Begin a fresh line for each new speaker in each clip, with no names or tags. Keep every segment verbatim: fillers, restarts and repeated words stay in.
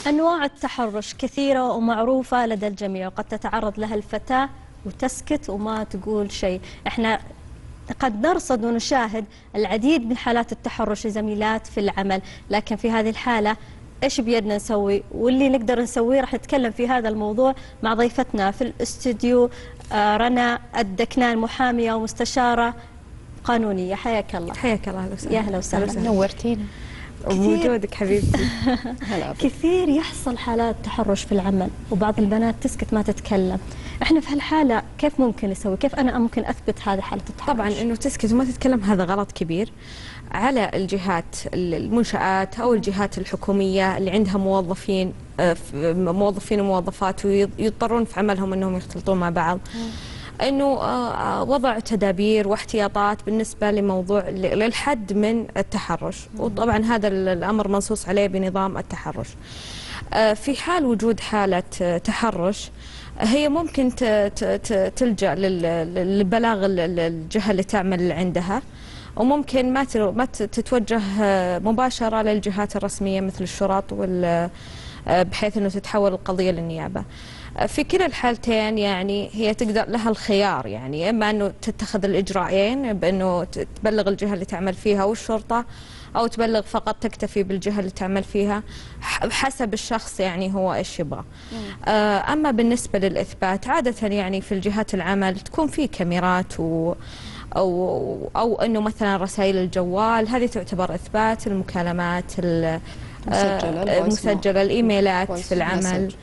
أنواع التحرش كثيرة ومعروفة لدى الجميع، وقد تتعرض لها الفتاة وتسكت وما تقول شيء. احنا قد نرصد ونشاهد العديد من حالات التحرش لزميلات في العمل، لكن في هذه الحالة ايش بيدنا نسوي؟ واللي نقدر نسويه راح نتكلم في هذا الموضوع مع ضيفتنا في الاستوديو آه رنا الدكنان، محامية ومستشارة قانونية. حياك الله.
حياك الله. اهلا وسهلا.
يا اهلا وسهلا،
نورتينا وجودك حبيبتي.
هلا. كثير يحصل حالات تحرش في العمل وبعض البنات تسكت ما تتكلم. احنا في هالحالة كيف ممكن نسوي؟ كيف انا ممكن اثبت هذه حالة التحرش؟
طبعا انه تسكت وما تتكلم هذا غلط كبير على الجهات المنشآت او الجهات الحكومية اللي عندها موظفين موظفين وموظفات ويضطرون في عملهم انهم يختلطون مع بعض. انه وضع تدابير واحتياطات بالنسبه لموضوع للحد من التحرش، وطبعا هذا الامر منصوص عليه بنظام التحرش. في حال وجود حاله تحرش هي ممكن تلجأ للبلاغ الجهه اللي تعمل عندها، وممكن ما ما تتوجه مباشره للجهات الرسميه مثل الشرط وال بحيث انه تتحول القضيه للنيابه. في كلا الحالتين يعني هي تقدر لها الخيار، يعني اما انه تتخذ الاجراءين بانه تبلغ الجهه اللي تعمل فيها والشرطه، او تبلغ فقط تكتفي بالجهه اللي تعمل فيها حسب الشخص يعني هو ايش يبغى. اما بالنسبه للاثبات عاده يعني في الجهات العمل تكون في كاميرات و او او انه مثلا رسائل الجوال هذه تعتبر اثبات، المكالمات المسجله المسجله الايميلات في العمل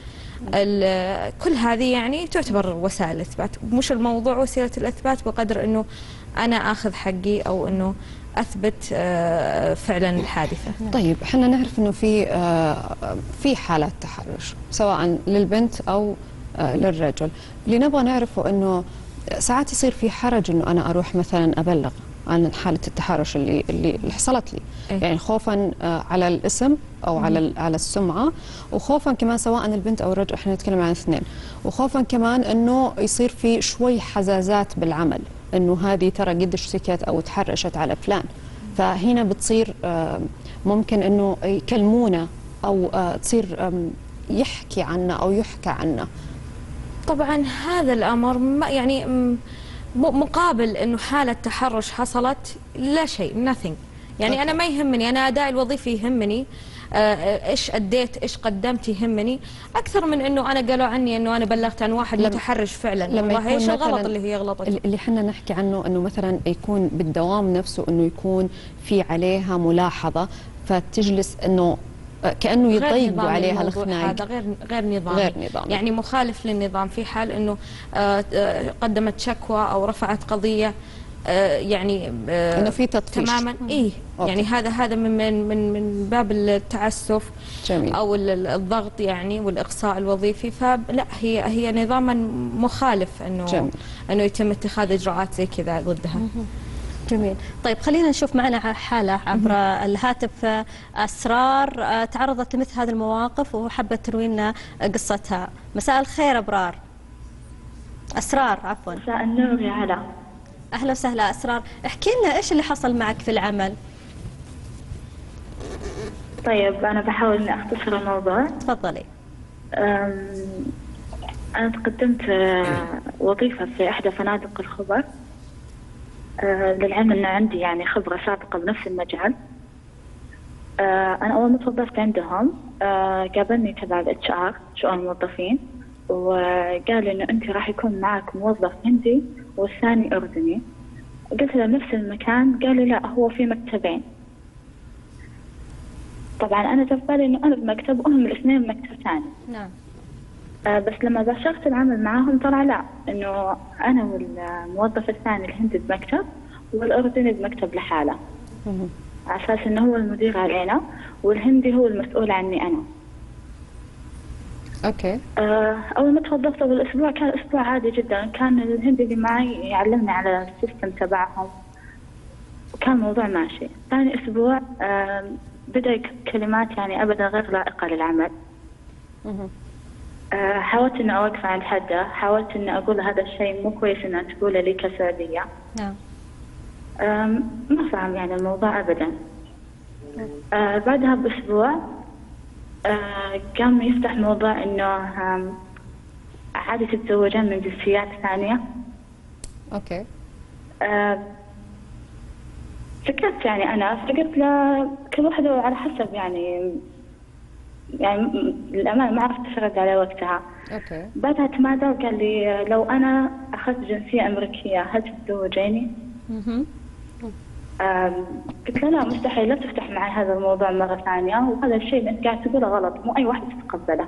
كل هذه يعني تعتبر وسائل اثبات. مش الموضوع وسيله الاثبات بقدر انه انا اخذ حقي او انه اثبت فعلا الحادثه.
طيب احنا نعرف انه في في حالات تحرش سواء للبنت او للرجل، اللي نبغى نعرفه انه ساعات يصير في حرج انه انا اروح مثلا ابلغ عن حاله التحرش اللي اللي حصلت لي، إيه؟ يعني خوفا على الاسم او مم. على على السمعه، وخوفا كمان سواء البنت او الرجل، احنا نتكلم عن اثنين، وخوفا كمان انه يصير في شوي حزازات بالعمل، انه هذه ترى قديش سكت او تحرشت على فلان، فهنا بتصير ممكن انه يكلمونا او تصير يحكي عنا او يحكى عنا.
طبعا هذا الامر ما يعني مقابل انه حاله تحرش حصلت لا شيء nothing، يعني أوكي. انا ما يهمني، انا ادائي الوظيفي يهمني، آه ايش اديت ايش قدمت يهمني اكثر من انه انا قالوا عني انه انا بلغت عن واحد متحرش فعلا.
لما
ايش الغلط اللي هي غلطت
اللي احنا نحكي عنه انه مثلا يكون بالدوام نفسه انه يكون في عليها ملاحظه فتجلس انه كأنه يضيقوا عليها الخناق.
هذا غير غير نظامي،
غير نظامي
يعني مخالف للنظام. في حال انه قدمت شكوى او رفعت قضيه يعني
انه في تطفيش
تماما ايه أوكي. يعني هذا هذا من من من باب التعسف
جميل.
او الضغط يعني والاقصاء الوظيفي، فلا هي هي نظاما مخالف انه جميل. انه يتم اتخاذ اجراءات زي كذا ضدها.
جميل. طيب خلينا نشوف معنا حالة عبر الهاتف. أسرار تعرضت لمثل هذه المواقف وحبت تروي لنا قصتها. مساء الخير أبرار. أسرار عفوا.
مساء النور يا هلا.
أهلا وسهلا أسرار، احكي لنا إيش اللي حصل معك في العمل؟
طيب أنا بحاول إني أختصر الموضوع.
تفضلي.
أنا تقدمت وظيفة في إحدى فنادق الخبر، للعلم أن عندي يعني خبرة سابقة بنفس المجال. أنا أول ما توظفت عندهم قابلني تبع الاتش ار شؤون الموظفين وقال إنه أنت راح يكون معك موظف هندي والثاني أردني. قلت له نفس المكان؟ قال لي لا هو في مكتبين. طبعا أنا جا في بالي إنه أنا بمكتب وهم الاثنين بمكتب ثاني.
نعم.
بس لما باشرت العمل معاهم طلع لا، إنه أنا والموظف الثاني الهندي بمكتب والأردني بمكتب لحاله، على أساس إنه هو المدير علينا والهندي هو المسؤول عني أنا.
أوكي.
أول ما توظفت أول أسبوع كان أسبوع عادي جدا، كان الهندي اللي معي يعلمني على السيستم تبعهم وكان الموضوع ماشي. ثاني أسبوع بدأ كلمات يعني أبدا غير لائقة للعمل. حاولت إني أوقف عند حده، حاولت إني أقول هذا الشيء مو كويس إنه تقوله لي كسعودية.
نعم.
ما فهم يعني الموضوع أبدا. أه بعدها بأسبوع آه قام يفتح موضوع إنه آم، عادي تتزوجين من جنسيات ثانية.
اوكي.
آه سكت يعني أنا فقلت له كل واحدة على حسب يعني يعني م- للأمانة ما عرفت أرد عليه وقتها.
اوكي.
بعدها تمادى وقال لي لو أنا أخذت جنسية أمريكية هل تتزوجيني؟
مهم.
آم، قلت له لا مستحيل، لا تفتح معي هذا الموضوع مرة ثانية، وهذا الشيء اللي أنت قاعد تقوله غلط، مو أي واحد تتقبله.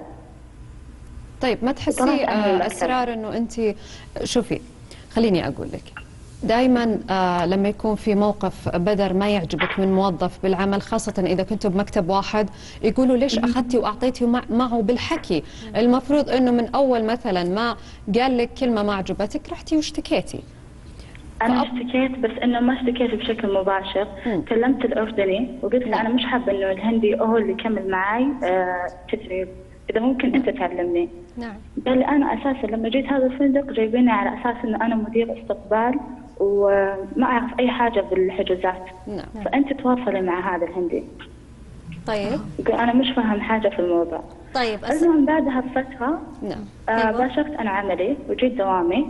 طيب ما تحسي
طلعت أنا
آه،
المكتب.
اسرار انه انت شوفي، خليني اقول لك دائما آه لما يكون في موقف بدر ما يعجبك من موظف بالعمل، خاصة إذا كنتوا بمكتب واحد، يقولوا ليش أخذتي وأعطيتي مع- معه بالحكي. المفروض إنه من أول مثلا ما قال لك كلمة ما عجبتك رحتي واشتكيتي.
أنا
فأب-
اشتكيت، بس إنه ما اشتكيت بشكل مباشر.
مم.
كلمت الأردني وقلت له
نعم.
أنا مش حابة إنه الهندي هو اللي يكمل معي آه تدريب، إذا ممكن أنت تعلمني.
نعم.
قال لي أنا أساسا لما جيت هذا الفندق جايبيني على أساس إنه أنا مدير استقبال وما أعرف أي حاجة بالحجوزات،
نعم.
فأنت تواصلي مع هذا الهندي.
طيب
يقول أنا مش فاهم حاجة في الموضوع.
طيب أس...
المهم بعدها بفترة
نعم.
آه
أيوة.
باشرت أنا عملي وجيت دوامي.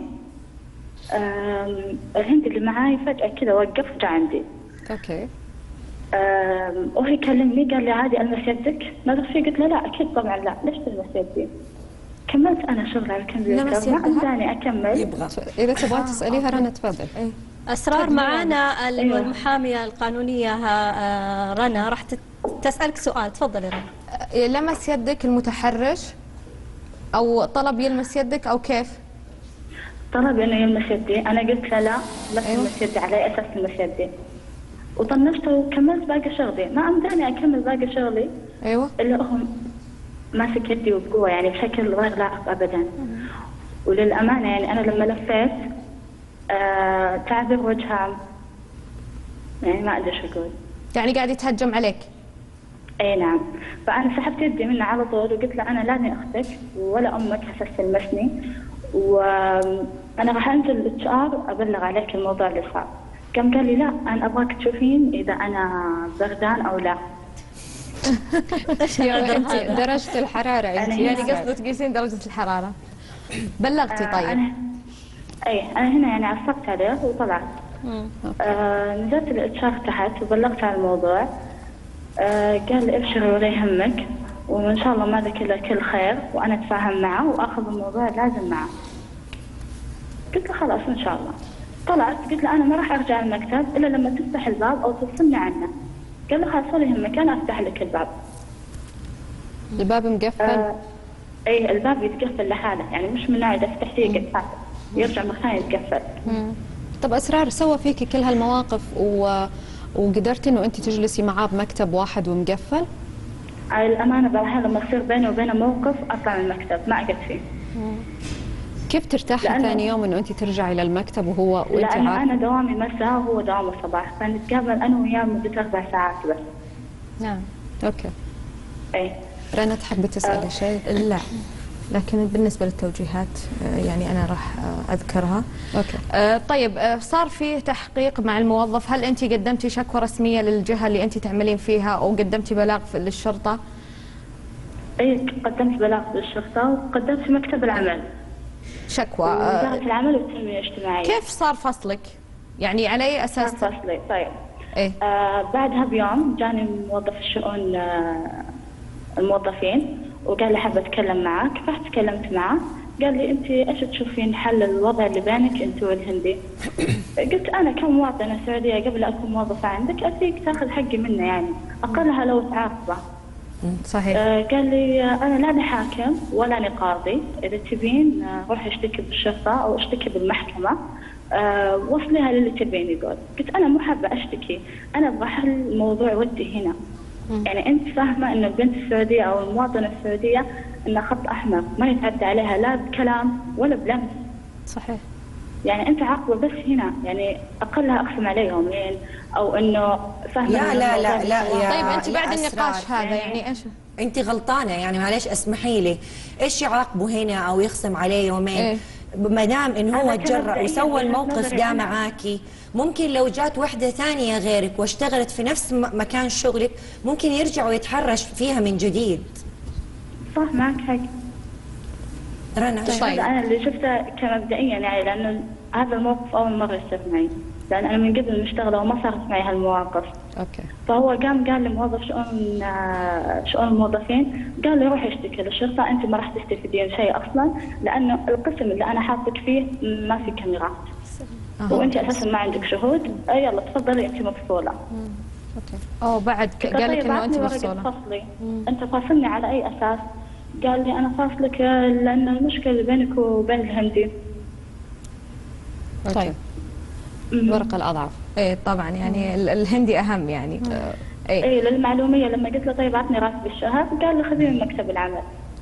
آم، الهندي اللي معاي فجأة كذا وقف جا عندي.
أوكي.
آم، وهي كلمني قال لي عادي ألمس يدك؟ نظرت فيه قلت له لا أكيد طبعا لا، ليش تلمس يدي؟ كملت أنا شغل على
لمس
الكمبيوتر ما
يدها؟
أمداني أكمل.
يبغى
إذا تبغى تسأليها رنا تفضل.
أسرار معانا
أيوة.
المحامية القانونية ها- آه، رنا راح تت- تسألك سؤال. تفضلي رنا.
لمس يدك المتحرش او طلب يلمس يدك او كيف؟
طلب إنه يلمس يدي، أنا قلت له لا لا
أيوة.
تلمس يدي، على أي أساس تلمس يدي؟ وطنشت وكملت باقي شغلي، ما أمداني أكمل باقي شغلي
ايوه.
إلا هو ماسك يدي وبقوة يعني بشكل غير لائق أبدا. وللأمانة يعني أنا لما لفيت آه تعبير وجهها يعني ما أدري شو أقول.
يعني قاعد يتهجم عليك.
أي نعم. فأنا سحبت يدي منه على طول وقلت له أنا لاني أختك ولا أمك حسس تلمسني، وأنا راح أنزل الاتش ار أبلغ عليك الموضوع اللي صار. قام قال لي لا أنا أبغاك تشوفين إذا أنا بردان أو لا.
يعني أنت درجة الحرارة أنت
أنا
يعني
هنا-
قصده تقيسين درجة الحرارة. بلغتي
آه
طيب.
أنا أي أنا هنا يعني عصبت عليه وطلعت.
مم.
آه نزلت الاتش ار تحت وبلغت عن الموضوع. آه قال لي ابشري ولا يهمك وان شاء الله ما ذاك الا كل خير، وانا اتفاهم معه واخذ الموضوع لازم معه. قلت له خلاص ان شاء الله. طلعت قلت له انا ما راح ارجع المكتب الا لما تفتح الباب او تفصلني عنه. قال لي خلاص ولا يهمك انا افتح لك الباب.
الباب مقفل.
آه اي الباب يتقفل لحاله، يعني مش من نوع اذا فتحتيه يقعد فاتح يرجع مرة ثانية يتقفل.
طب أسرار سوى فيكي كل هالمواقف و... وقدرتي إنه أنت تجلسي معاه بمكتب واحد ومقفل؟
على الامانه بعدها لما يصير بيني وبينه موقف اطلع من المكتب ما اقعد فيه.
كيف ترتاحي
لأنه-
ثاني يوم إنه أنت ترجعي للمكتب وهو وأنت
لأنه
عارفة؟
أنا دوامي مساء وهو دوامه صباح، فنتقابل أنا وياه مدة أربع ساعات بس.
نعم.
أوكي.
إيه.
رنا تحبي تسألي شيء؟
لا، لكن بالنسبة للتوجيهات آه، يعني أنا راح آه، أذكرها.
أوكي.
آه، طيب آه، صار في تحقيق مع الموظف، هل أنت قدمتي شكوى رسمية للجهة اللي أنت تعملين فيها أو قدمتي بلاغ في- للشرطة؟
إيه قدمت بلاغ للشرطة وقدمت في مكتب العمل.
شكوى.
وزارة
آه،
العمل والتنمية الاجتماعية.
كيف صار فصلك؟ يعني على أي أساس؟
صار فصلي. طيب.
إيه؟
آه بعدها بيوم جاني موظف الشؤون آه الموظفين وقال لي حابة أتكلم معك، رحت تكلمت معه قال لي أنت إيش تشوفين حل الوضع اللي بينك أنت والهندي؟ قلت أنا كمواطنة سعودية قبل أكون موظفة عندك أتيك تاخذ حقي منه، يعني أقلها لو تعاقبه.
صحيح.
آه قال لي آه أنا لا حاكم ولا قاضي، إذا تبين آه روح اشتكي بالشرطة أو اشتكي بالمحكمة، آه وصليها للي تبين. يقول قلت أنا مو حابة أشتكي، أنا أبغى حل الموضوع ودي هنا. يعني أنت فاهمة إن البنت السعودية أو المواطنة السعودية إنها خط أحمر ما يتعدى عليها لا بكلام ولا بلمس.
صحيح.
يعني أنت عاقبة بس هنا، يعني أقلها أقسم عليه يومين أو إنه فاهمة.
لا
إن
لا
الموضوع
لا لا
مش
يا
طيب أنت
يا
بعد النقاش
أسرار.
هذا يعني إيش؟
انت غلطانه، يعني معلش اسمحي لي، ايش يعاقبه هنا او يخصم عليه يومين؟
إيه؟
ما دام انه هو
أنا كنت
تجرأ
مبدئياً
وسوى
وجهة
الموقف
نظري
ده
أنا.
معاكي، ممكن لو جات وحده ثانيه غيرك واشتغلت في نفس م- مكان شغلك ممكن يرجع ويتحرش فيها من جديد.
صح معك حق.
رنا
طيب. هذا أنا اللي شفته كمبدئيا يعني، لأنه هذا الموقف أول مرة يصير معي، لأن أنا من قبل مشتغلة وما صارت معي هالمواقف.
اوكي.
فهو قام قال لموظف شؤون شؤون الموظفين، قال لي روحي اشتكي للشرطة، أنت ما راح تستفيدين شيء أصلا، لأنه القسم اللي أنا حاطك فيه ما في كاميرات.
آه.
وأنت أساسا ما عندك شهود، أي يلا تفضلي أنت مفصولة.
اوكي.
أو بعد ك- قال لك
طيب
إنه أنت
بعتني ورقة
مفصولة.
فصلي، أنت فاصلني على أي أساس؟ قال لي أنا فاصلك لأن المشكلة بينك وبين الهندي.
طيب الورقة الأضعف.
إيه طبعا يعني ال- الهندي أهم يعني. إيه.
اي للمعلوميه لما قلت له طيب عطني راتب الشهر، قال لي خذيه من مكتب العمل.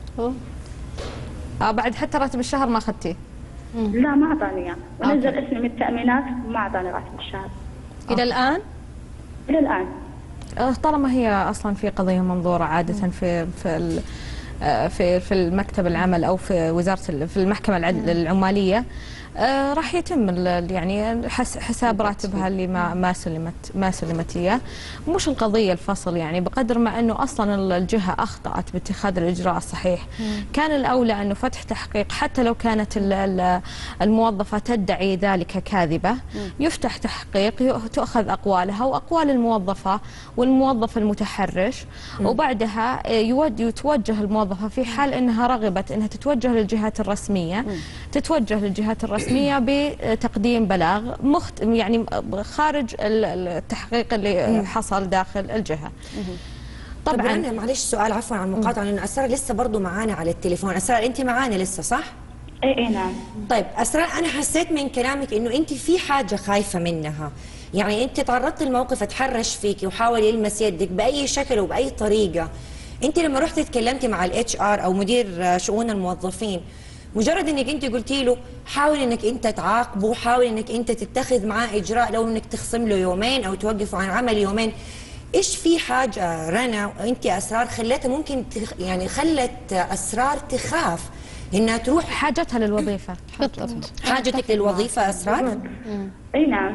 آه بعد حتى راتب الشهر ما أخذتيه.
لا ما اعطاني اياه، ونزل اسمي من التامينات وما اعطاني راتب الشهر
الى الان.
الى الان.
آه، طالما هي اصلا في قضيه منظوره عاده في في ال- آه، في في المكتب العمل او في وزاره ال- في المحكمه العد- العماليه، آه، راح يتم ال- يعني حس- حساب راتبها اللي ما ما سلمت ما سلمت اياه. مش القضيه الفصل يعني، بقدر ما انه اصلا ال- الجهه اخطات باتخاذ الاجراء الصحيح. كان الاولى انه فتح تحقيق، حتى لو كانت ال- ال- الموظفه تدعي ذلك كاذبه، يفتح تحقيق، ي- تؤخذ اقوالها واقوال الموظفه والموظف المتحرش، وبعدها آه، يود يتوجه الموظفه في حال انها رغبت انها تتوجه للجهات الرسميه، تتوجه للجهات الرسميه بتقديم بلاغ مخت يعني خارج ال- التحقيق اللي حصل داخل الجهه.
طبعا
طبعا
أنا معلش سؤال عفوا عن المقاطعه، لانه اسرار لسه برضه معانا على التليفون. اسرار انت معانا لسه صح؟
اي اي نعم.
طيب اسرار، انا حسيت من كلامك انه انت في حاجه خايفه منها، يعني انت تعرضتي لموقف اتحرش فيكي وحاول يلمس يدك باي شكل وباي طريقه. انت لما رحتي تكلمتي مع الاتش ار او مدير شؤون الموظفين، مجرد انك انت قلتي له حاول انك انت تعاقبه، حاول انك انت تتخذ معاه اجراء، لو انك تخصم له يومين او توقفه عن عمل يومين، ايش في حاجه رنا انت اسرار خلتها ممكن تخ... يعني خلت اسرار تخاف انها تروح
حاجتها للوظيفه.
بالضبط.
حاجتك للوظيفه اسرار؟
اي نعم.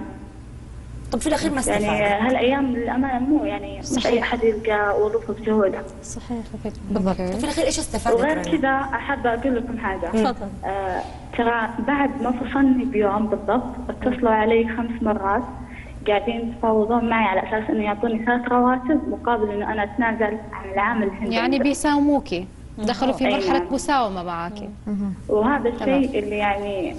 طب في الاخير ما استفاد.
يعني هالايام للامانه مو يعني مش اي حد يلقى وظيفه بسهوله.
صحيح.
بالضبط.
طب في الاخير ايش استفادت
وغير
رنا؟
كذا احب اقول لكم حاجه.
تفضل.
آه ترى بعد ما فصلني بيوم بالضبط اتصلوا علي خمس مرات قاعدين يتفاوضون معي على اساس انه يعطوني ثلاث رواتب مقابل انه انا اتنازل عن العامل الهندي.
يعني بيساوموكي، دخلوا في
أي
مرحلة
نعم.
مساومة معاكي.
وهذا الشيء اللي يعني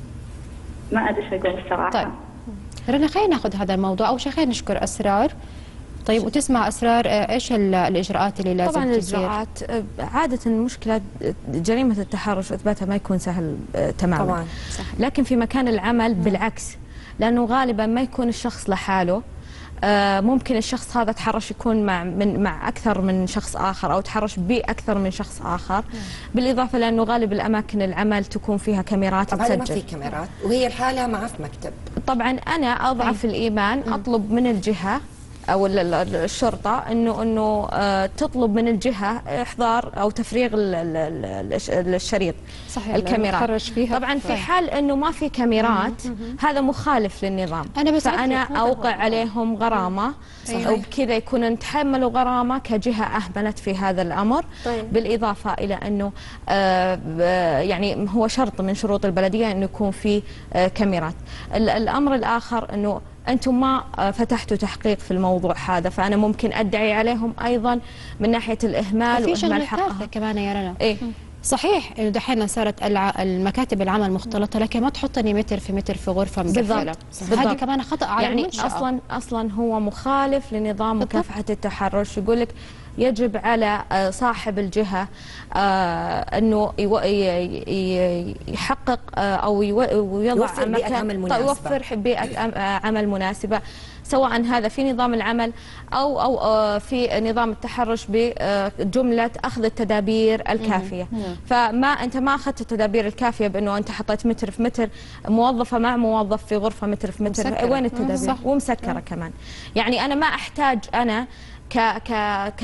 ما ادري ايش اقول الصراحه.
طيب رنا خلينا ناخذ هذا الموضوع. اول شيء خلينا نشكر اسرار. طيب وتسمع اسرار آه، ايش ال- الاجراءات اللي لازم
طبعا
تصير؟
الاجراءات آه، عاده المشكله جريمه التحرش اثباتها ما يكون سهل آه، تماما.
طبعا
صح.
لكن في مكان العمل بالعكس، لانه غالبا ما يكون الشخص لحاله. آه، ممكن الشخص هذا تحرش يكون مع من مع اكثر من شخص اخر او تحرش باكثر من شخص اخر، بالاضافه لانه غالب الاماكن العمل تكون فيها كاميرات
طب هذا ما في
تسجل.
كاميرات وهي الحالة معه في مكتب.
طبعا انا اضعف الايمان اطلب من الجهه او ال- ال- الشرطه انه انه آه، تطلب من الجهه احضار او تفريغ ال- ال- ال- الش- الشريط
صحيح.
الكاميرات.
تخرج فيها.
طبعا في
طيب.
حال انه ما في كاميرات هذا مخالف للنظام.
أنا بس
فانا
أترك هذا
اوقع
هو.
عليهم غرامه،
صحيح.
وبكذا يكونوا نتحملوا غرامه كجهه اهملت في هذا الامر.
طيب.
بالاضافه الى انه آه، ب- يعني هو شرط من شروط البلديه انه يكون في آه، كاميرات. ال- الامر الاخر انه انتم ما آه، فتحتوا تحقيق في الموضوع هذا، فانا ممكن ادعي عليهم ايضا من ناحيه الاهمال
في
واهمال
شغله ثالثة
حقها.
كمان يا رنا.
ايه
صحيح انه دحين صارت الع... المكاتب العمل مختلطه، لكن ما تحطني متر في متر في غرفه مقفله.
بالضبط.
هذه كمان خطا على
يعني
المنشأة.
اصلا اصلا هو مخالف لنظام
بالضبط.
مكافحه التحرش. يقول لك يجب على آه، صاحب الجهه آه، انه يو- ي- ي- يحقق آه، او يو- ويضع
يوفر بيئة
مكان-
عمل مناسبة.
يوفر بيئه أم- آه، عمل مناسبه، سواء هذا في نظام العمل او او آه، في نظام التحرش بجمله اخذ التدابير الكافيه. فما انت ما اخذت التدابير الكافيه بانه انت حطيت متر في متر، موظفه مع موظف في غرفه متر في متر،
مسكرة.
وين التدابير؟
صح.
ومسكره كمان. يعني انا ما احتاج انا ك ك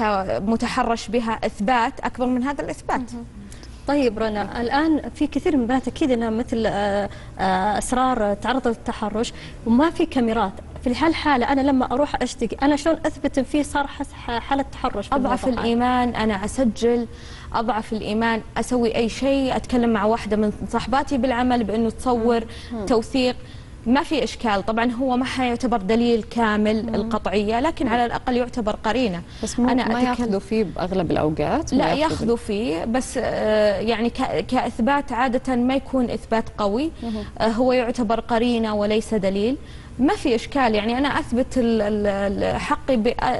كمتحرش بها اثبات اكبر من هذا الاثبات.
طيب رنا، الآن في كثير من البنات أكيد أنها مثل آه، آه، أسرار تعرضت للتحرش وما في كاميرات، في هالحالة أنا لما أروح أشتكي أنا شلون أثبت إن في صار حالة تحرش؟
أضعف الإيمان، أنا أسجل، أضعف الإيمان، أسوي أي شيء، أتكلم مع واحدة من صاحباتي بالعمل بأنه تصور توثيق، ما في إشكال. طبعا هو ما حيعتبر دليل كامل مم. القطعية، لكن على الأقل يعتبر قرينة.
بس مو أنا ما ياخذوا فيه بأغلب الأوقات؟
لا ياخذوا فيه، بس يعني كإثبات عادة ما يكون إثبات قوي، هو يعتبر قرينة وليس دليل. ما في إشكال، يعني أنا أثبت حقي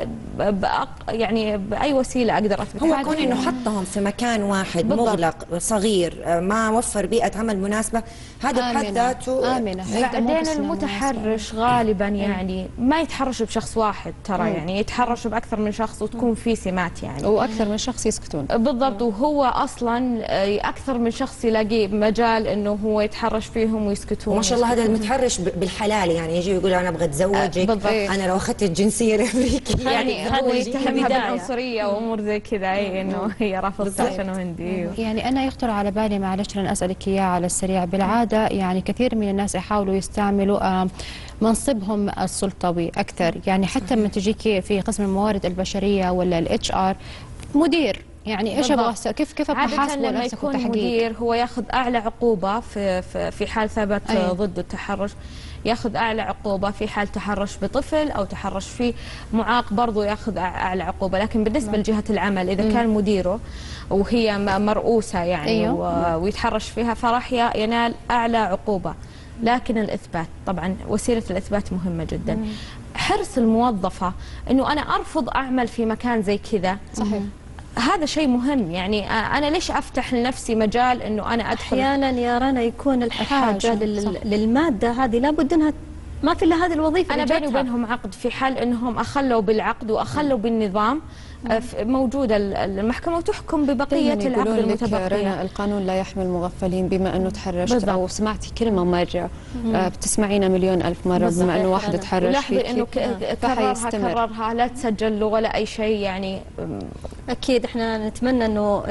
بأق يعني بأي وسيلة أقدر أثبت.
هو كون إنه حطهم في مكان واحد بالضبط. مغلق صغير، ما وفر بيئة عمل مناسبة، هذا بحد ذاته
آمنة.
بعدين المتحرش غالبا يعني ما يتحرش بشخص واحد ترى، مم. يعني يتحرش بأكثر من شخص وتكون في سمات يعني،
وأكثر من شخص يسكتون
بالضبط. وهو أصلا أكثر من شخص يلاقي مجال إنه هو يتحرش فيهم ويسكتون.
ما شاء الله هذا المتحرش بالحلال، يعني يجي يقول أنا أبغى أتزوجك،
أه
أنا لو أخذت الجنسية الأمريكية
يعني هو يتهمها بالعنصرية وأمور زي كذا، إنه هي رافضة عشان هندي.
يعني أنا يخطر على بالي، معلش أنا أسألك إياه على السريع، بالعادة يعني كثير من الناس يحاولوا يستعملوا منصبهم السلطوي أكثر، يعني حتى لما تجيكي في قسم الموارد البشرية ولا الاتش ار مدير، يعني ايش ابغى كيف كيف ابغى احاسبه
لما يكون مدير هو ياخذ اعلى عقوبه في في, في حال ثبت أيه. ضد التحرش، ياخذ اعلى عقوبه في حال تحرش بطفل او تحرش في معاق برضه ياخذ اعلى عقوبه. لكن بالنسبه مم. لجهه العمل اذا مم. كان مديره وهي مرؤوسه يعني أيوه. ويتحرش فيها فراح ينال اعلى عقوبه. لكن الاثبات طبعا وسيله الاثبات مهمه جدا. مم. حرص الموظفه انه انا ارفض اعمل في مكان زي كذا
صحيح،
هذا شيء مهم. يعني أنا ليش أفتح لنفسي مجال إنه أنا أدخل؟
أحيانا يا رنا يكون الحاجة لل... للمادة هذه لابد أنها ما في إلا هذه الوظيفة.
أنا بيني وبينهم عقد، في حال إنهم أخلوا بالعقد وأخلوا بالنظام موجودة المحكمة وتحكم ببقية العقد المتبقية.
القانون لا يحمي المغفلين، بما أنه تحرشت أو سمعتي كلمة مرة آه بتسمعينا مليون ألف مرة، بما أنه واحد تحرش
فيكي إنه كررها كررها لا تسجل له ولا أي شيء. يعني
أكيد إحنا نتمنى إنه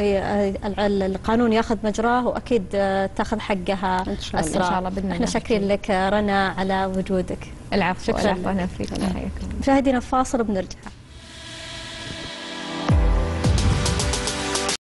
القانون ياخذ مجراه، وأكيد تاخذ حقها أسرع إن شاء الله. إحنا شاكرين لك رنا على وجودك.
العفو، شكرا. أنا فيك.
مشاهدينا فاصل بنرجع.